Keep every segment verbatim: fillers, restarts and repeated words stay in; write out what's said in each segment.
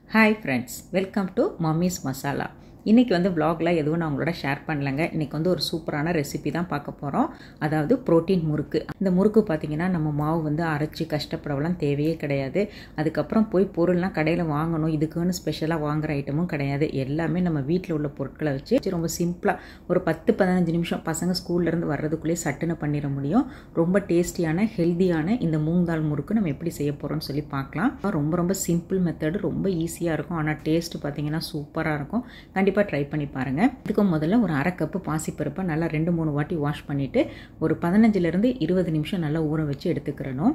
Hi friends, welcome to mummy's masala. இன்றைக்கி வந்து vlogல எதுவும் நான் உங்களோட ஷேர் பண்ணலைங்க. இன்றைக்கி வந்து ஒரு சூப்பரான ரெசிபி தான் பார்க்க போகிறோம். அதாவது புரோட்டீன் முறுக்கு. இந்த முறுக்கு பார்த்திங்கன்னா நம்ம மாவு வந்து அரைச்சி கஷ்டப்படலாம் தேவையே கிடையாது. அதுக்கப்புறம் போய் பொருள்லாம் கடையில் வாங்கணும், இதுக்குன்னு ஸ்பெஷலாக வாங்குகிற ஐட்டமும் கிடையாது. எல்லாமே நம்ம வீட்டில் உள்ள பொருட்களை வச்சு ரொம்ப சிம்பிளாக ஒரு பத்து பதினஞ்சு நிமிஷம் பசங்க ஸ்கூல்லேருந்து வர்றதுக்குள்ளேயே சட்டுன்னு பண்ணிட முடியும். ரொம்ப டேஸ்டியான ஹெல்த்தியான இந்த மூங்கால் முறுக்கு நம்ம எப்படி செய்ய போகிறோம்னு சொல்லி பார்க்கலாம். ரொம்ப ரொம்ப சிம்பிள் மெத்தடு, ரொம்ப ஈஸியாக இருக்கும். ஆனால் டேஸ்ட்டு பார்த்திங்கன்னா சூப்பராக இருக்கும். கண்டிப்பாக ட்ரை பண்ணி பாருங்கள். இதுக்கு முதல்ல ஒரு அரை கப்பு பாசிப்பருப்பை நல்லா ரெண்டு மூணு வாட்டி வாஷ் பண்ணிவிட்டு ஒரு பதினஞ்சுலேருந்து இருபது நிமிஷம் நல்லா ஊற வச்சு எடுத்துக்கிறணும்.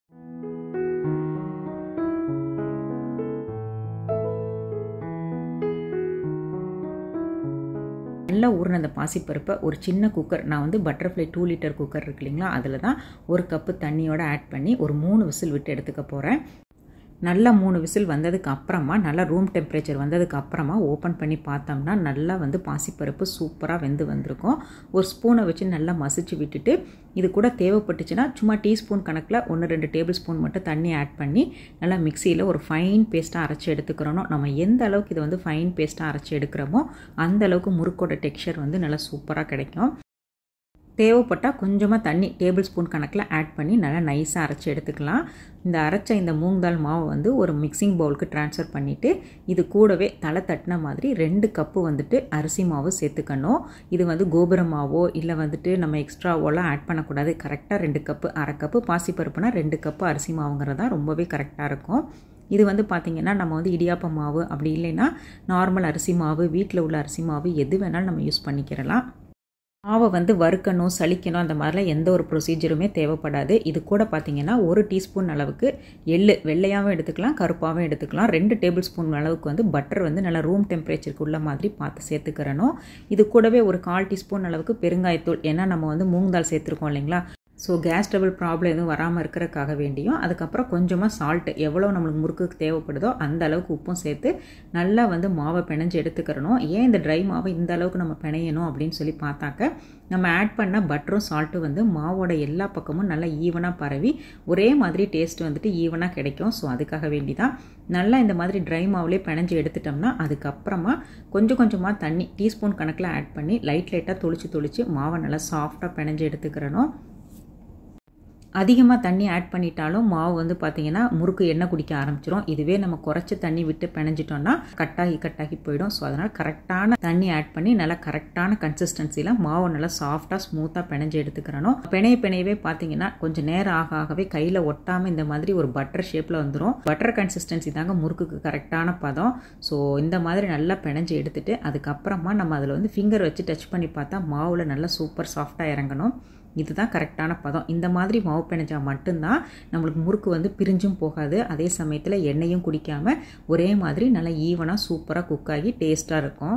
நல்லா ஊறின அந்த பாசிப்பருப்பை ஒரு சின்ன குக்கர், நான் வந்து பட்டர்ஃப்ளை டூ லிட்டர் குக்கர் இருக்கு இல்லைங்களா, அதில் தான் ஒரு கப்பு தண்ணியோடு ஆட் பண்ணி ஒரு மூணு விசில் விட்டு எடுத்துக்க போகிறேன். நல்லா மூணு விசில் வந்ததுக்கு அப்புறமா நல்லா ரூம் டெம்பரேச்சர் வந்ததுக்கு அப்புறமா ஓப்பன் பண்ணி பார்த்தோம்னா நல்லா வந்து பாசிப்பருப்பு சூப்பராக வெந்து வந்திருக்கும். ஒரு ஸ்பூனை வச்சு நல்லா மசிச்சு விட்டுட்டு இது கூட தேவைப்பட்டுச்சுன்னா சும்மா டீஸ்பூன் கணக்கில் ஒன்று ரெண்டு டேபிள் ஸ்பூன் மட்டும் தண்ணி ஆட் பண்ணி நல்லா மிக்சியில் ஒரு ஃபைன் பேஸ்ட்டாக அரைச்சி எடுத்துக்கிறோம். நம்ம எந்த அளவுக்கு இது வந்து ஃபைன் பேஸ்ட்டாக அரைச்சி எடுக்கிறோமோ அந்த அளவுக்கு முறுக்கோட டெக்ஸ்சர் வந்து நல்லா சூப்பராக கிடைக்கும். தேவைப்பட்டால் கொஞ்சமாக தண்ணி டேபிள் ஸ்பூன் கணக்கில் ஆட் பண்ணி நல்லா நைஸாக அரைச்சி எடுத்துக்கலாம். இந்த அரைச்ச இந்த மூங்கால் மாவு வந்து ஒரு மிக்சிங் பவுலுக்கு ட்ரான்ஸ்ஃபர் பண்ணிவிட்டு இது கூடவே தலை தட்டின மாதிரி ரெண்டு கப்பு வந்துட்டு அரிசி மாவு சேர்த்துக்கணும். இது வந்து கோபுர மாவோ இல்லை வந்துட்டு நம்ம எக்ஸ்ட்ராவோலாம் ஆட் பண்ணக்கூடாது. கரெக்டாக ரெண்டு கப்பு, அரை கப்பு பாசிப்பருப்புனா ரெண்டு கப்பு அரிசி மாவுங்கிறதா ரொம்பவே கரெக்டாக இருக்கும். இது வந்து பார்த்திங்கன்னா நம்ம வந்து இடியாப்ப மாவு அப்படி இல்லைன்னா நார்மல் அரிசி மாவு, வீட்டில் உள்ள அரிசி மாவு எது வேணாலும் நம்ம யூஸ் பண்ணிக்கிறலாம். மாவை வந்து வறுக்கணும், சலிக்கணும் அந்த மாதிரிலாம் எந்த ஒரு ப்ரொசீஜருமே தேவைப்படாது. இது கூட பார்த்திங்கன்னா ஒரு டீஸ்பூன் அளவுக்கு எள்ளு, வெள்ளையாகவும் எடுத்துக்கலாம் கருப்பாகவும் எடுத்துக்கலாம். ரெண்டு டேபிள் ஸ்பூன் அளவுக்கு வந்து பட்டர் வந்து நல்லா ரூம் டெம்பரேச்சருக்கு உள்ள மாதிரி பார்த்து சேர்த்துக்கிறணும். இது கூடவே ஒரு கால் டீஸ்பூன் அளவுக்கு பெருங்காயத்தூள், ஏன்னா நம்ம வந்து மூங்கால் சேர்த்துருக்கோம் இல்லைங்களா, ஸோ கேஸ் ட்ரபிள் ப்ராப்ளம் எதுவும் வராமல் இருக்கிறதுக்காக வேண்டியும். அதுக்கப்புறம் கொஞ்சமாக சால்ட்டு, எவ்வளோ நம்மளுக்கு முறுக்குக்கு தேவைப்படுதோ அந்த அளவுக்கு உப்பும் சேர்த்து நல்லா வந்து மாவை பிணைஞ்சு எடுத்துக்கிறணும். ஏன் இந்த ட்ரை மாவை இந்த அளவுக்கு நம்ம பிணையணும் அப்படின்னு சொல்லி பார்த்தாக்க நம்ம ஆட் பண்ண பட்டரும் சால்ட்டும் வந்து மாவோட எல்லா பக்கமும் நல்லா ஈவனாக பரவி ஒரே மாதிரி டேஸ்ட் வந்துட்டு ஈவனாக கிடைக்கும். ஸோ அதுக்காக வேண்டி தான் நல்லா இந்த மாதிரி ட்ரை மாவுலேயே பிணைஞ்சு எடுத்துட்டோம்னா அதுக்கப்புறமா கொஞ்சம் கொஞ்சமாக தண்ணி டீஸ்பூன் கணக்கில் ஆட் பண்ணி லைட் லைட்டாக தொளிச்சு தொளிச்சு மாவை நல்லா சாஃப்டாக பிணைஞ்சு எடுத்துக்கிறணும். அதிகமாக தண்ணி ஆட் பண்ணிட்டாலும் மாவு வந்து பார்த்திங்கன்னா முறுக்கு எண்ணெய் குடிக்க ஆரம்பிச்சிடும். இதுவே நம்ம குறைச்சி தண்ணி விட்டு பிணைஞ்சிட்டோம்னா கட்டாகி கட்டாகி போயிடும். ஸோ அதனால் கரெக்டான தண்ணி ஆட் பண்ணி நல்லா கரெக்டான கன்சிஸ்டன்சியில் மாவை நல்லா சாஃப்டாக ஸ்மூத்தாக பிணைஞ்சு எடுத்துக்கிறணும். பிணைய பிணையவே பார்த்திங்கன்னா கொஞ்சம் நேரம் ஆக ஆகவே கையில் ஒட்டாமல் இந்த மாதிரி ஒரு பட்டர் ஷேப்பில் வந்துடும். பட்டர் கன்சிஸ்டன்சி தாங்க முறுக்குக்கு கரெக்டான பதம். ஸோ இந்த மாதிரி நல்லா பிணைஞ்சு எடுத்துகிட்டு அதுக்கப்புறமா நம்ம அதில் வந்து ஃபிங்கர் வச்சு டச் பண்ணி பார்த்தா மாவில் நல்லா சூப்பர் சாஃப்டாக இறங்கணும். இதுதான் கரெக்டான பதம். இந்த மாதிரி மாவு பிணைஞ்சால் மட்டும்தான் நம்மளுக்கு முறுக்கு வந்து பிரிஞ்சும் போகாது, அதே சமயத்தில் எண்ணெயும் குடிக்காமல் ஒரே மாதிரி நல்லா ஈவனாக சூப்பராக குக் ஆகி டேஸ்ட்டாக இருக்கும்.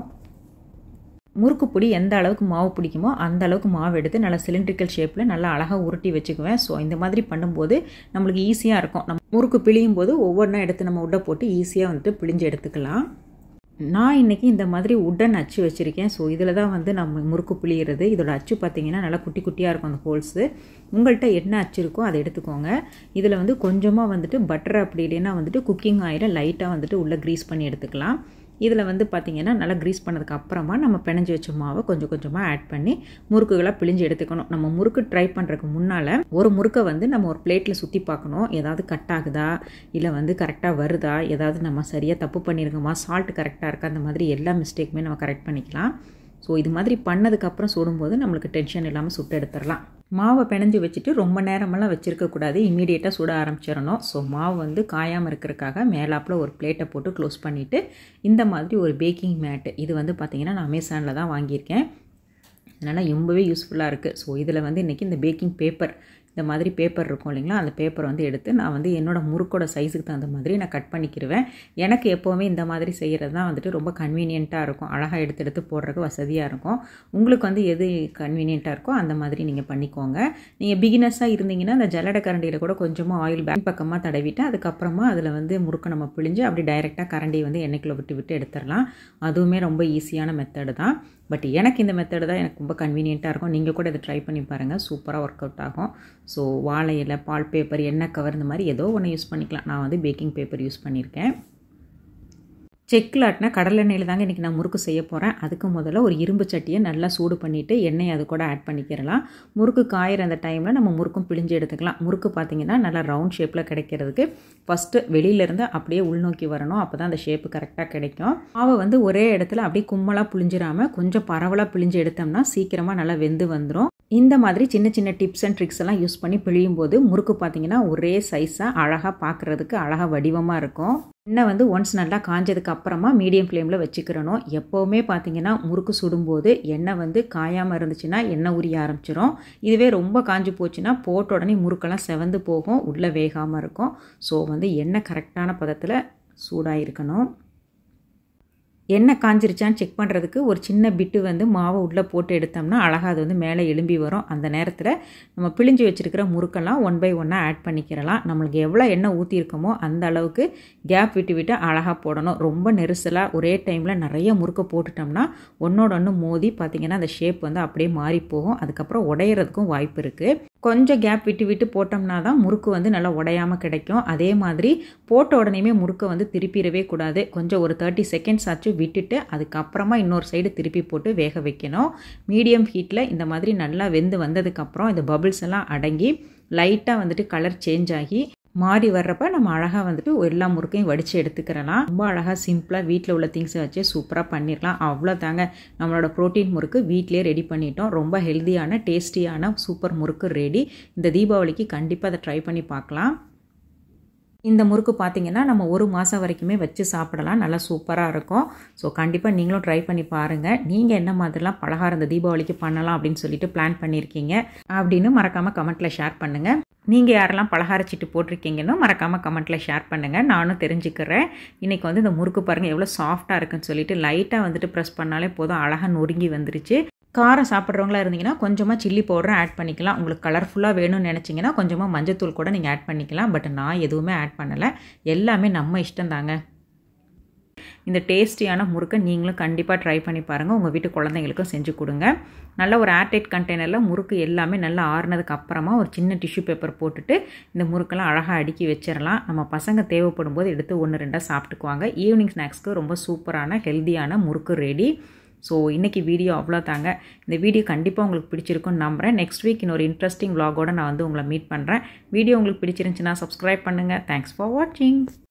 முறுக்கு பொடி எந்த அளவுக்கு மாவு பிடிக்குமோ அந்த அளவுக்கு மாவு எடுத்து நல்லா சிலிண்ட்ரிக்கல் ஷேப்பில் நல்லா அழகாக உருட்டி வச்சுக்குவேன். ஸோ இந்த மாதிரி பண்ணும்போது நம்மளுக்கு ஈஸியாக இருக்கும். நம்ம முறுக்கு பிழியும் போது ஒவ்வொன்றா எடுத்து நம்ம உள்ள போட்டு ஈஸியாக வந்துட்டு பிழிஞ்சு எடுத்துக்கலாம். நான் இன்றைக்கி இந்த மாதிரி உடன் அச்சு வச்சுருக்கேன். ஸோ இதில் தான் வந்து நம்ம முறுக்கு புளியிறது. இதோட அச்சு பார்த்திங்கன்னா நல்லா குட்டி குட்டியாக இருக்கும் அந்த ஹோல்ஸு. உங்கள்கிட்ட என்ன அச்சு இருக்கோ அதை எடுத்துக்கோங்க. இதில் வந்து கொஞ்சமாக வந்துட்டு பட்டர் அப்படி இல்லைன்னா வந்துட்டு குக்கிங் ஆயிலை லைட்டாக வந்துட்டு உள்ளே க்ரீஸ் பண்ணி எடுத்துக்கலாம். இதில் வந்து பார்த்திங்கன்னா நல்லா க்ரீஸ் பண்ணதுக்கு அப்புறமா நம்ம பிணைஞ்சு வச்ச மாவை கொஞ்சம் கொஞ்சமாக ஆட் பண்ணி முறுக்குகளாக பிழிஞ்சு எடுத்துக்கணும். நம்ம முறுக்கு ட்ரை பண்ணுறதுக்கு முன்னால் ஒரு முறுக்கை வந்து நம்ம ஒரு பிளேட்டில் சுற்றி பார்க்கணும். ஏதாவது கட் ஆகுதா இல்லை வந்து கரெக்டாக வருதா, ஏதாவது நம்ம சரியாக தப்பு பண்ணியிருக்கோமா, சால்ட் கரெக்டாக இருக்கா, அந்த மாதிரி எல்லா மிஸ்டேக்குமே நம்ம கரெக்ட் பண்ணிக்கலாம். ஸோ இது மாதிரி பண்ணதுக்கப்புறம் சுடும்போது நம்மளுக்கு டென்ஷன் இல்லாமல் சுட்டு எடுத்துடலாம். மாவை பிணைஞ்சு வச்சுட்டு ரொம்ப நேரமெல்லாம் வச்சுருக்கக்கூடாது, இமீடியட்டாக சுட ஆரம்பிச்சிடணும். ஸோ மாவு வந்து காயாமல் இருக்கிறதுக்காக மேலாப்பில் ஒரு பிளேட்டை போட்டு க்ளோஸ் பண்ணிவிட்டு இந்த மாதிரி ஒரு பேக்கிங் மேட்டு, இது வந்து பார்த்திங்கன்னா நான் அமேசானில் தான் வாங்கியிருக்கேன். அதனால் ரொம்பவே யூஸ்ஃபுல்லாக இருக்குது. ஸோ இதில் வந்து இன்றைக்கி இந்த பேக்கிங் பேப்பர், இந்த மாதிரி பேப்பர் இருக்கும் இல்லைங்களா, அந்த பேப்பரை வந்து எடுத்து நான் வந்து என்னோடய முறுக்கோட சைஸுக்கு தகுந்த மாதிரி நான் கட் பண்ணிக்கிடுவேன். எனக்கு எப்போவுமே இந்த மாதிரி செய்கிறது தான் வந்துட்டு ரொம்ப கன்வீனியண்ட்டாக இருக்கும், அழகாக எடுத்து எடுத்து போடுறதுக்கு வசதியாக இருக்கும். உங்களுக்கு வந்து எது கன்வீனியண்ட்டாக இருக்கோ அந்த மாதிரி நீங்கள் பண்ணிக்கோங்க. நீங்கள் பிகினர்ஸாக இருந்தீங்கன்னா அந்த ஜல்லடை கரண்டியில் கூட கொஞ்சமாக ஆயில் பேக் பக்கமாக தடவிட்டு அதுக்கப்புறமா அதில் வந்து முறுக்கை நம்ம பிழிஞ்சு அப்படி டைரெக்டாக கரண்டியை வந்து எண்ணெய்க்குள்ளே விட்டு விட்டு எடுத்துடலாம். அதுவுமே ரொம்ப ஈஸியான மெத்தடு தான். பட் எனக்கு இந்த மெத்தடு தான் எனக்கு ரொம்ப கன்வீனியண்ட்டாக இருக்கும். நீங்கள் கூட இதை ட்ரை பண்ணி பாருங்கள், சூப்பராக ஒர்க் அவுட் ஆகும். ஸோ வாழை இலை, பால் பேப்பர், எண்ணெய் கவர் இந்த மாதிரி ஏதோ ஒன்று யூஸ் பண்ணிக்கலாம். நான் வந்து பேக்கிங் பேப்பர் யூஸ் பண்ணியிருக்கேன். செக்கில் ஆட்டின கடலெண்ணெயில் தாங்க இன்றைக்கி நான் முறுக்கு செய்ய போகிறேன். அதுக்கு முதல்ல ஒரு இரும்பு சட்டியை நல்லா சூடு பண்ணிவிட்டு எண்ணெய் அது கூட ஆட் பண்ணிக்கிறலாம். முறுக்கு காயிற அந்த டைமில் நம்ம முறுக்கும் பிழிஞ்சு எடுத்துக்கலாம். முறுக்கு பார்த்திங்கன்னா நல்லா ரவுண்ட் ஷேப்பில் கிடைக்கிறதுக்கு ஃபஸ்ட்டு வெளியிலேருந்து அப்படியே உள்நோக்கி வரணும். அப்போ தான் அந்த ஷேப்பு கரெக்டாக கிடைக்கும். மாவை வந்து ஒரே இடத்துல அப்படியே கும்மலாக பிழிஞ்சிடாமல் கொஞ்சம் பரவலாக பிழிஞ்சு எடுத்தோம்னா சீக்கிரமாக நல்லா வெந்து வந்துடும். இந்த மாதிரி சின்ன சின்ன டிப்ஸ் அண்ட் ட்ரிக்ஸ் எல்லாம் யூஸ் பண்ணி பிழியும் போது முறுக்கு பார்த்திங்கன்னா ஒரே சைஸாக அழகாக பார்க்குறதுக்கு அழகாக வடிவமாக இருக்கும். எண்ணெய் வந்து ஒன்ஸ் நல்லா காஞ்சதுக்கு அப்புறமா மீடியம் ஃப்ளேமில் வச்சுக்கிறணும். எப்போவுமே பார்த்திங்கன்னா முறுக்கு சுடும்போது எண்ணெய் வந்து காயாமல் இருந்துச்சுன்னா எண்ணெய் உரிய ஆரம்பிச்சிடும். இதுவே ரொம்ப காஞ்சி போச்சுன்னா போட்ட உடனே முறுக்கெல்லாம் செவந்து போகும், உள்ளே வேகாமல் இருக்கும். ஸோ வந்து எண்ணெய் கரெக்டான பதத்தில் சூடாக இருக்கணும். எண்ணெய் காஞ்சிருச்சான்னு செக் பண்ணுறதுக்கு ஒரு சின்ன பிட்டு வந்து மாவை உள்ளே போட்டு எடுத்தோம்னா அழகாக அது வந்து மேலே எலும்பி வரும். அந்த நேரத்தில் நம்ம பிழிஞ்சு வச்சுருக்கிற முறுக்கெல்லாம் ஒன் பை ஒன்னாக ஆட் பண்ணிக்கிறலாம். நம்மளுக்கு எவ்வளோ எண்ணெய் ஊற்றிருக்கோமோ அந்த அளவுக்கு கேப் விட்டு விட்டு அழகாக போடணும். ரொம்ப நெரிசலாக ஒரே டைமில் நிறைய முறுக்கை போட்டுட்டோம்னா ஒன்றோட ஒன்று மோதி பார்த்திங்கன்னா அந்த ஷேப் வந்து அப்படியே மாறி போகும். அதுக்கப்புறம் உடையிறதுக்கும் வாய்ப்பு இருக்குது. கொஞ்சம் கேப் விட்டு விட்டு போட்டோம்னா தான் முறுக்கு வந்து நல்லா உடையாமல் கிடைக்கும். அதே மாதிரி போட்ட உடனேயுமே முறுக்கை வந்து திருப்பிடவே கூடாது. கொஞ்சம் ஒரு தேர்ட்டி செகண்ட்ஸ் ஆச்சு விட்டுட்டு அதுக்கப்புறமா இன்னொரு சைடு திருப்பி போட்டு வேக வைக்கணும். மீடியம் ஹீட்டில் இந்த மாதிரி நல்லா வெந்து வந்ததுக்கப்புறம் இந்த பபிள்ஸ் எல்லாம் அடங்கி லைட்டாக வந்துட்டு கலர் சேஞ்ச் ஆகி மாறி வர்றப்ப நம்ம அழகாக வந்துட்டு எல்லா முறுக்கையும் வடித்து எடுத்துக்கிறலாம். ரொம்ப அழகாக சிம்பிளாக வீட்டில் உள்ள திங்ஸை வச்சு சூப்பராக பண்ணிடலாம். அவ்வளோ தாங்க, நம்மளோட ப்ரோட்டீன் முறுக்கு வீட்டிலே ரெடி பண்ணிட்டோம். ரொம்ப ஹெல்த்தியான டேஸ்டியான சூப்பர் முறுக்கு ரெடி. இந்த தீபாவளிக்கு கண்டிப்பாக அதை ட்ரை பண்ணி பார்க்கலாம். இந்த முறுக்கு பார்த்திங்கன்னா நம்ம ஒரு மாதம் வரைக்குமே வச்சு சாப்பிடலாம். நல்லா சூப்பராக இருக்கும். ஸோ கண்டிப்பாக நீங்களும் ட்ரை பண்ணி பாருங்கள். நீங்கள் என்ன மாதிரிலாம் பலகாரம் இந்த தீபாவளிக்கு பண்ணலாம் அப்படின்னு சொல்லிட்டு பிளான் பண்ணியிருக்கீங்க அப்படின்னு மறக்காமல் கமெண்ட்டில் ஷேர் பண்ணுங்கள். நீங்கள் யாரெல்லாம் பலகார சீட்டு போட்டிருக்கீங்கன்னு மறக்காமல் கமெண்ட்டில் ஷேர் பண்ணுங்கள், நானும் தெரிஞ்சுக்கிறேன். இன்றைக்கி வந்து இந்த முறுக்கு பாருங்கள் எவ்வளோ சாஃப்டாக இருக்குன்னு சொல்லிட்டு லைட்டாக வந்துட்டு ப்ரெஸ் பண்ணாலே போதும், அழகாக நொறுங்கி வந்துருச்சு. காரம் சாப்பிட்றவங்களா இருந்தீங்கன்னா கொஞ்சமாக சில்லி பவுடரும் ஆட் பண்ணிக்கலாம். உங்களுக்கு கலர்ஃபுல்லாக வேணும்னு நினச்சிங்கன்னா கொஞ்சமாக மஞ்சத்தூள் கூட நீங்கள் ஆட் பண்ணிக்கலாம். பட் நான் எதுவுமே ஆட் பண்ணலை, எல்லாமே நம்ம இஷ்டம் தாங்க. இந்த டேஸ்டியான முறுக்கை நீங்களும் கண்டிப்பாக ட்ரை பண்ணி பாருங்கள். உங்கள் வீட்டு குழந்தைங்களுக்கும் செஞ்சு கொடுங்க. நல்ல ஒரு ஏர்டைட் கண்டெய்னரில் முறுக்கு எல்லாமே நல்லா ஆறுனதுக்கு அப்புறமா ஒரு சின்ன டிஷ்யூ பேப்பர் போட்டுட்டு இந்த முறுக்கெல்லாம் அழகாக அடுக்கி வச்சிடலாம். நம்ம பசங்க தேவைப்படும் போது எடுத்து ஒன்று ரெண்டாக சாப்பிட்டுக்குவாங்க. ஈவினிங் ஸ்நாக்ஸ்க்கு ரொம்ப சூப்பரான ஹெல்த்தியான முறுக்கு ரெடி. ஸோ இன்றைக்கி வீடியோ அவ்வளோ தாங்க. இந்த வீடியோ கண்டிப்பாக உங்களுக்கு பிடிச்சிருக்குன்னு நம்புகிறேன். நெக்ஸ்ட் வீக் இன்னொரு இன்ட்ரெஸ்டிங் vlog-ஓட நான் வந்து உங்களை மீட் பண்ணுறேன். வீடியோ உங்களுக்கு பிடிச்சிருந்துச்சுன்னா சப்ஸ்கிரைப் பண்ணுங்கள். தேங்க்ஸ் ஃபார் வாட்சிங்.